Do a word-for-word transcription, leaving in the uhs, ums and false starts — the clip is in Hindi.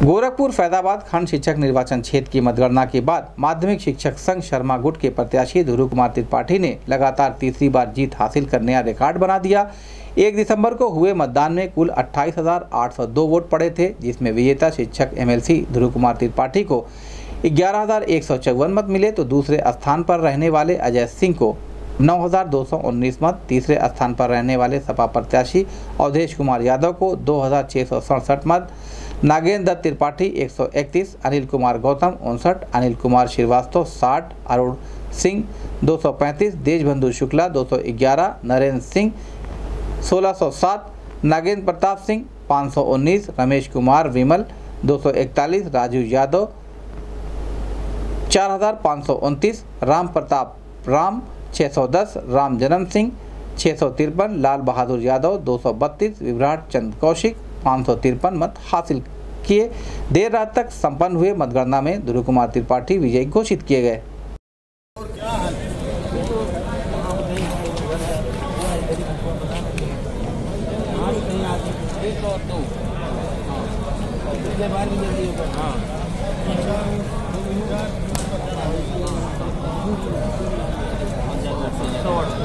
गोरखपुर फैजाबाद खंड शिक्षक निर्वाचन क्षेत्र की मतगणना के बाद माध्यमिक शिक्षक संघ शर्मा गुट के प्रत्याशी ध्रुव कुमार त्रिपाठी ने लगातार तीसरी बार जीत हासिल कर नया रिकॉर्ड बना दिया। एक दिसंबर को हुए मतदान में कुल अट्ठाईस हजार आठ सौ दो वोट पड़े थे, जिसमें विजेता शिक्षक एमएलसी ध्रुव कुमार त्रिपाठी को ग्यारह हजार एक सौ चौवन मत मिले तो दूसरे स्थान पर रहने वाले अजय सिंह को नौ हजार दो सौ उन्नीस मत, तीसरे स्थान पर रहने वाले सपा प्रत्याशी अवधेश कुमार यादव को दो हजार छः सौ सड़सठ मत, नागेंद्र दत्त त्रिपाठी एक सौ इकतीस, अनिल कुमार गौतम उनसठ, अनिल कुमार श्रीवास्तव साठ, अरुण सिंह दो सौ पैंतीस, देशबंधु शुक्ला दो सौ ग्यारह, नरेंद्र सिंह सोलह सौ सात, नागेंद्र प्रताप सिंह पाँच सौ उन्नीस, रमेश कुमार विमल दो सौ इकतालीस, राजू यादव चार हजार पाँच सौ उनतीस, राम प्रताप राम छः सौ दस, राम जन्म सिंह छः सौ तिरपन, लाल बहादुर यादव दो सौ बत्तीस, विभ्राट चंद कौशिक पाँच सौ तिरपन मत हासिल किए। देर रात तक संपन्न हुए मतगणना में ध्रुव कुमार त्रिपाठी विजयी घोषित किए गए। हाँ